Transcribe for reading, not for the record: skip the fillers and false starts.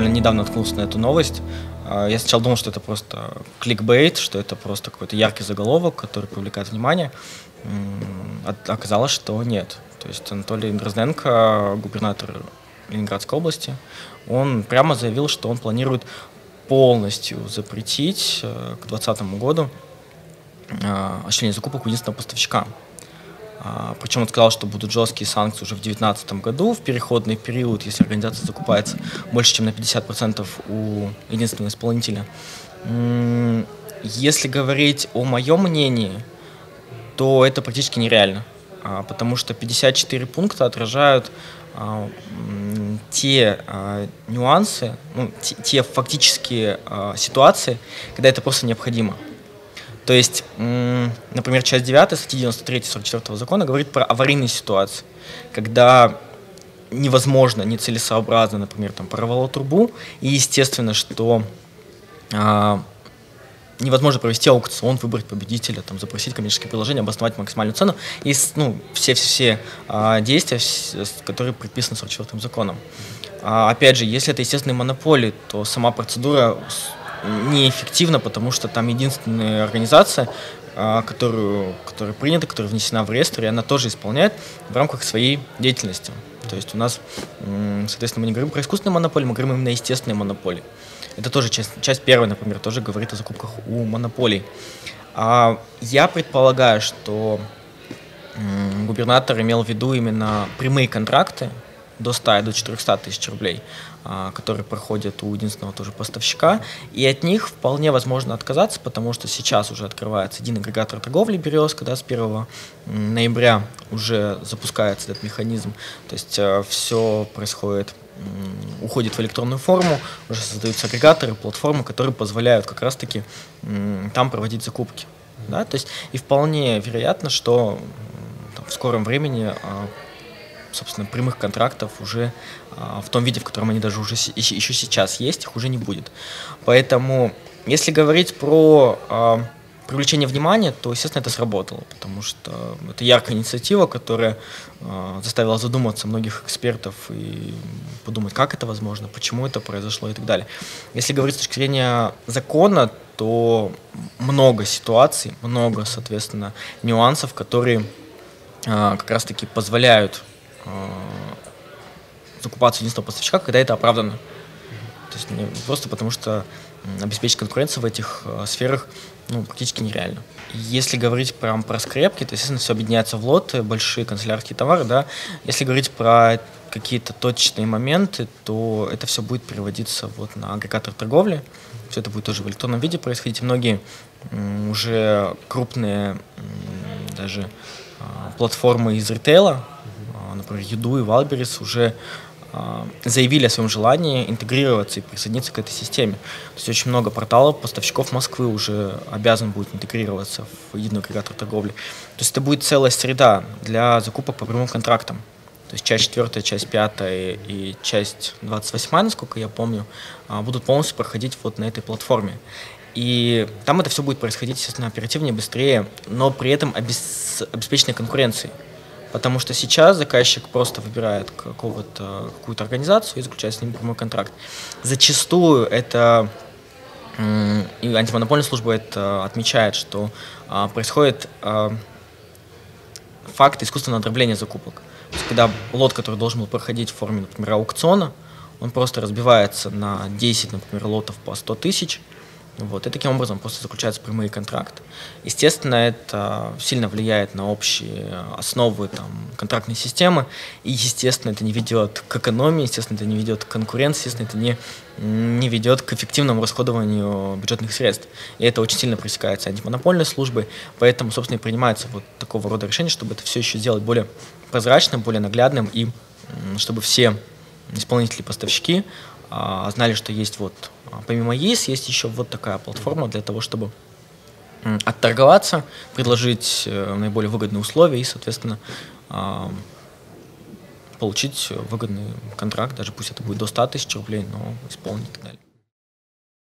буквально недавно наткнулся на эту новость. Я сначала думал, что это просто кликбейт, что это просто какой-то яркий заголовок, который привлекает внимание. Оказалось, что нет. То есть Анатолий Дрозденко, губернатор Ленинградской области, он прямо заявил, что он планирует полностью запретить к 2020 году осуществление закупок у единственного поставщика. Причем он сказал, что будут жесткие санкции уже в 2019 году, в переходный период, если организация закупается больше, чем на 50% у единственного исполнителя. Если говорить о моем мнении, то это практически нереально, потому что 54 пункта отражают те нюансы, те фактические ситуации, когда это просто необходимо. То есть, например, часть 9 статьи 93 44 закона говорит про аварийные ситуации, когда невозможно, нецелесообразно, например, там порвало трубу, и естественно, что невозможно провести аукцион, выбрать победителя, там, запросить коммерческое приложение, обосновать максимальную цену, и все действия, которые предписаны 44 законом. Опять же, если это естественные монополии, то сама процедура неэффективна, потому что там единственная организация, которая принята, которая внесена в реестр, и она тоже исполняет в рамках своей деятельности. То есть у нас, соответственно, мы не говорим про искусственные монополии, мы говорим именно о естественной монополии. Это тоже часть первая, например, тоже говорит о закупках у монополий. Я предполагаю, что губернатор имел в виду именно прямые контракты до 100 и до 400 тысяч рублей, которые проходят у единственного тоже поставщика, и от них вполне возможно отказаться, потому что сейчас уже открывается единый агрегатор торговли «Березка», да, с 1 ноября уже запускается этот механизм, то есть все происходит, уходит в электронную форму, уже создаются агрегаторы, платформы, которые позволяют как раз-таки там проводить закупки. Да? То есть и вполне вероятно, что в скором времени собственно, прямых контрактов уже в том виде, в котором они даже уже еще сейчас есть, их уже не будет. Поэтому, если говорить про привлечение внимания, то, естественно, это сработало, потому что это яркая инициатива, которая заставила задуматься многих экспертов и подумать, как это возможно, почему это произошло и так далее. Если говорить с точки зрения закона, то много ситуаций, много, соответственно, нюансов, которые как раз-таки позволяют закупаться единственного поставщика, когда это оправдано. То есть не просто потому, что обеспечить конкуренцию в этих сферах практически нереально. Если говорить прям про скрепки, то, естественно, все объединяется в лоты, большие канцелярские товары, да. Если говорить про какие-то точечные моменты, то это все будет переводиться вот на агрегатор торговли. Все это будет тоже в электронном виде происходить. Многие уже крупные даже платформы из ритейла, например, Еду и Валберес, уже заявили о своем желании интегрироваться и присоединиться к этой системе. То есть очень много порталов, поставщиков Москвы уже обязан будет интегрироваться в единый агрегатор торговли. То есть это будет целая среда для закупок по прямым контрактам. То есть часть 4, часть 5 и часть 28, насколько я помню, будут полностью проходить вот на этой платформе. И там это все будет происходить, естественно, оперативнее, быстрее, но при этом обеспеченной конкуренцией. Потому что сейчас заказчик просто выбирает какую-то организацию и заключает с ними прямой контракт. Зачастую это, и антимонопольная служба это отмечает, что происходит факт искусственного дробления закупок. То есть, когда лот, который должен был проходить в форме, например, аукциона, он просто разбивается на 10, например, лотов по 100 тысяч, и таким образом просто заключаются прямые контракты. Естественно, это сильно влияет на общие основы контрактной системы, и, естественно, это не ведет к экономии, естественно, это не ведет к конкуренции, естественно, это не ведет к эффективному расходованию бюджетных средств. И это очень сильно пресекается антимонопольной службой, поэтому, собственно, и принимается вот такого рода решение, чтобы это все еще сделать более прозрачным, более наглядным, и чтобы все исполнители-поставщики знали, что есть помимо ЕИС, есть еще вот такая платформа для того, чтобы отторговаться, предложить наиболее выгодные условия и, соответственно, получить выгодный контракт, даже пусть это будет до 100 тысяч рублей, но исполнить и так далее.